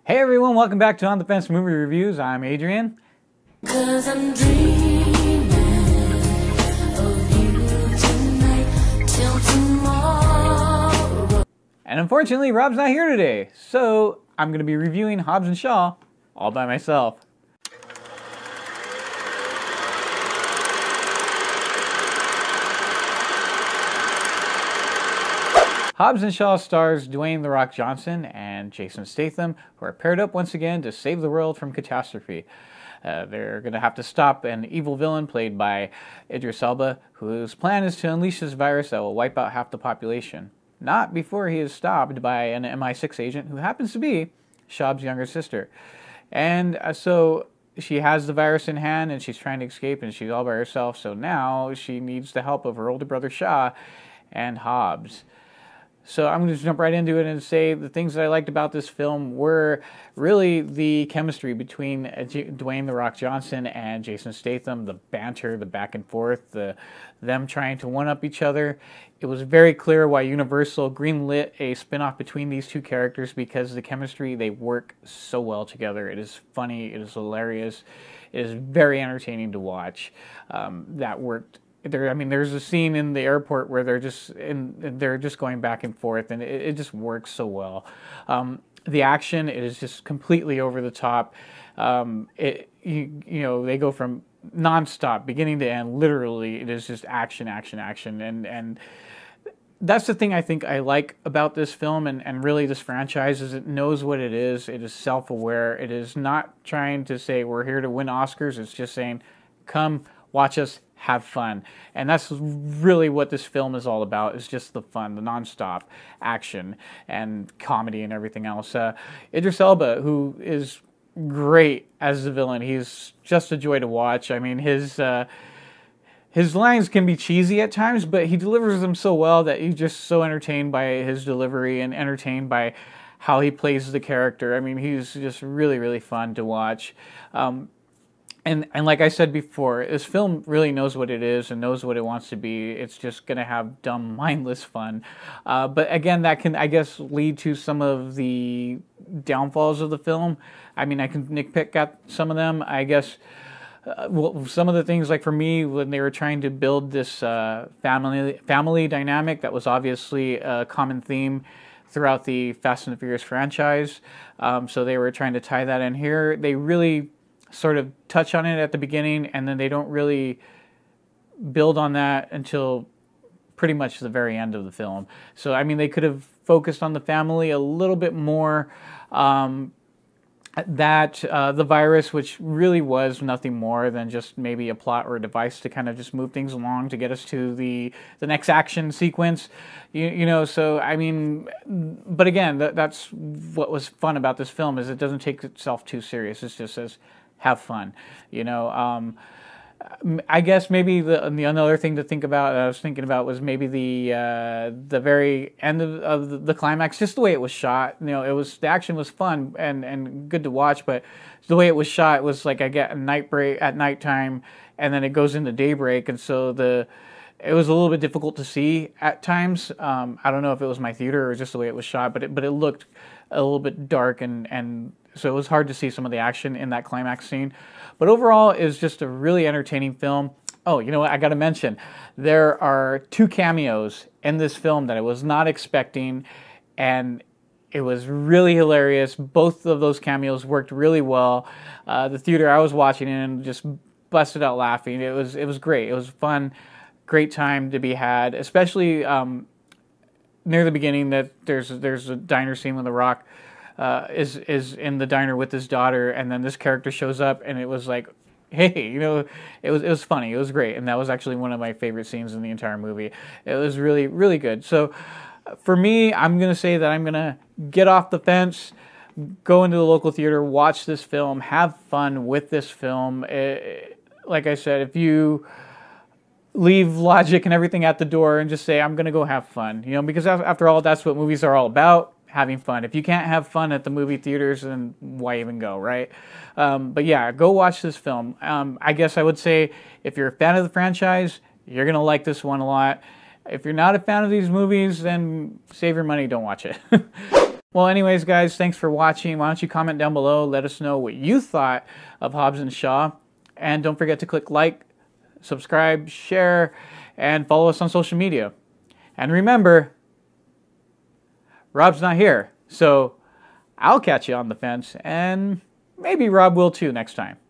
Hey everyone, welcome back to On the Fence Movie Reviews. I'm Adrian. 'Cause I'm dreaming of you tonight till tomorrow. And unfortunately, Rob's not here today, so I'm going to be reviewing Hobbs and Shaw all by myself. Hobbs and Shaw stars Dwayne "The Rock" Johnson and Jason Statham, who are paired up once again to save the world from catastrophe. They're going to have to stop an evil villain played by Idris Elba, whose plan is to unleash this virus that will wipe out half the population. Not before he is stopped by an MI6 agent who happens to be Shab's younger sister. And so she has the virus in hand and she's trying to escape and she's all by herself, so now she needs the help of her older brother Shah and Hobbs. So I'm going to jump right into it and say the things that I liked about this film were really the chemistry between Dwayne "The Rock" Johnson and Jason Statham, the banter, the back and forth, them trying to one-up each other. It was very clear why Universal greenlit a spin-off between these two characters because the chemistry, they work so well together. It is funny, it is hilarious, it is very entertaining to watch. That worked. There's a scene in the airport where they're just going back and forth, and it just works so well. The action, it is just completely over the top. They go from nonstop, beginning to end. Literally, it is just action, action, action, and that's the thing I think I like about this film and really this franchise is it knows what it is. It is self-aware. It is not trying to say we're here to win Oscars. It's just saying, come watch us have fun. And that's really what this film is all about, is just the fun, the nonstop action and comedy and everything else. Idris Elba, who is great as the villain, he's just a joy to watch. I mean, his lines can be cheesy at times, but he delivers them so well that you're just so entertained by his delivery and entertained by how he plays the character. I mean, he's just really, really fun to watch. And like I said before, this film really knows what it is and knows what it wants to be. It's just going to have dumb, mindless fun. But again, that can, I guess, lead to some of the downfalls of the film. I mean, I can nitpick at some of them. I guess some of the things, like for me, when they were trying to build this family dynamic, that was obviously a common theme throughout the Fast and the Furious franchise. So they were trying to tie that in here. They really sort of touch on it at the beginning, and then they don't really build on that until pretty much the very end of the film. So, I mean, they could have focused on the family a little bit more. The virus, which really was nothing more than just maybe a plot or a device to kind of just move things along to get us to the next action sequence, so I mean, but again, that's what was fun about this film, is it doesn't take itself too serious. It just says, have fun, I guess maybe the another thing to think about, I was thinking about, was maybe the very end of the climax, just the way it was shot. The action was fun and good to watch, but the way it was shot was like I get a night break at nighttime, and then it goes into daybreak, and so it was a little bit difficult to see at times. I don't know if it was my theater or just the way it was shot, but it looked a little bit dark, and so it was hard to see some of the action in that climax scene. But overall, it was just a really entertaining film. Oh, you know what? I got to mention, there are 2 cameos in this film that I was not expecting, and it was really hilarious. Both of those cameos worked really well. The theater I was watching in just busted out laughing. It was great. It was fun, great time to be had, especially near the beginning. That there's a diner scene when The Rock is in the diner with his daughter, and then this character shows up, and it was like, hey, it was funny, it was great, and that was actually one of my favorite scenes in the entire movie. It was really, really good. So for me, I'm gonna say that I'm gonna get off the fence, go into the local theater, watch this film, have fun with this film. Like I said, if you leave logic and everything at the door and just say, I'm gonna go have fun, because after all, that's what movies are all about. Having fun. If you can't have fun at the movie theaters, then why even go, right? But yeah, go watch this film. I guess I would say, if you're a fan of the franchise, you're going to like this one a lot. If you're not a fan of these movies, then save your money, don't watch it. Well, anyways, guys, thanks for watching. Why don't you comment down below, let us know what you thought of Hobbs and Shaw, and don't forget to click like, subscribe, share, and follow us on social media. And remember, Rob's not here, so I'll catch you on the fence, and maybe Rob will too next time.